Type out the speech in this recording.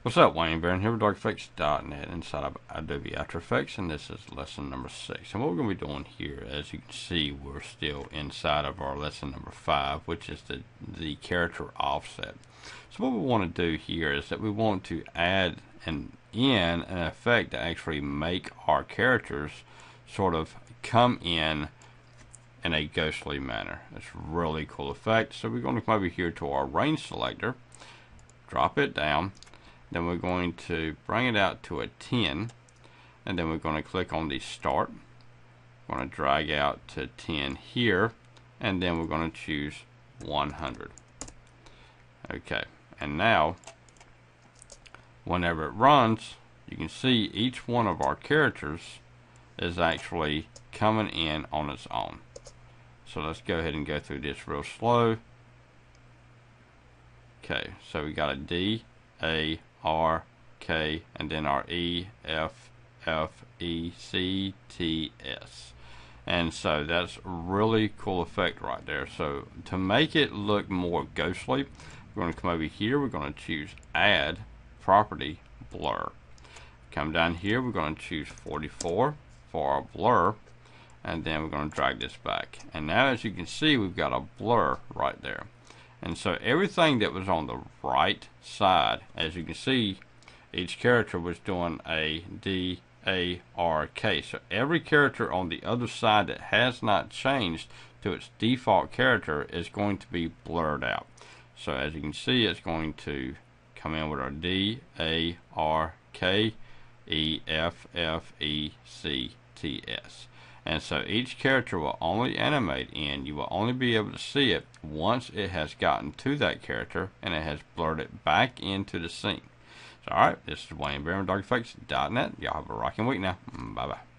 What's up, Wayne Barron here with DarkEffects.net inside of Adobe After Effects, and this is lesson number 6. And what we're going to be doing here, as you can see, we're still inside of our lesson number 5, which is the character offset. So what we want to do here is that we want to add an effect to actually make our characters sort of come in a ghostly manner. It's a really cool effect. So we're going to come over here to our range selector, drop it down. Then we're going to bring it out to a 10, and then we're going to click on the start. We're going to drag out to 10 here, and then we're going to choose 100. Okay, and now whenever it runs, you can see each one of our characters is actually coming in on its own. So let's go ahead and go through this real slow. Okay, so we got a D, A, R, K, and then our E, F, F, E, C, T, S. And so that's a really cool effect right there. So to make it look more ghostly, we're going to come over here, we're going to choose Add, Property, Blur. Come down here, we're going to choose 44 for our blur, and then we're going to drag this back. And now as you can see, we've got a blur right there. And so everything that was on the right side, as you can see, each character was doing a D, A, R, K. So every character on the other side that has not changed to its default character is going to be blurred out. So as you can see, it's going to come in with our D, A, R, K, E, F, F, E, C, T, S. And so each character will only animate in, you will only be able to see it once it has gotten to that character and it has blurred it back into the scene. So alright, this is Wayne Barron, DarkEffects.net. Y'all have a rocking week now. Bye bye.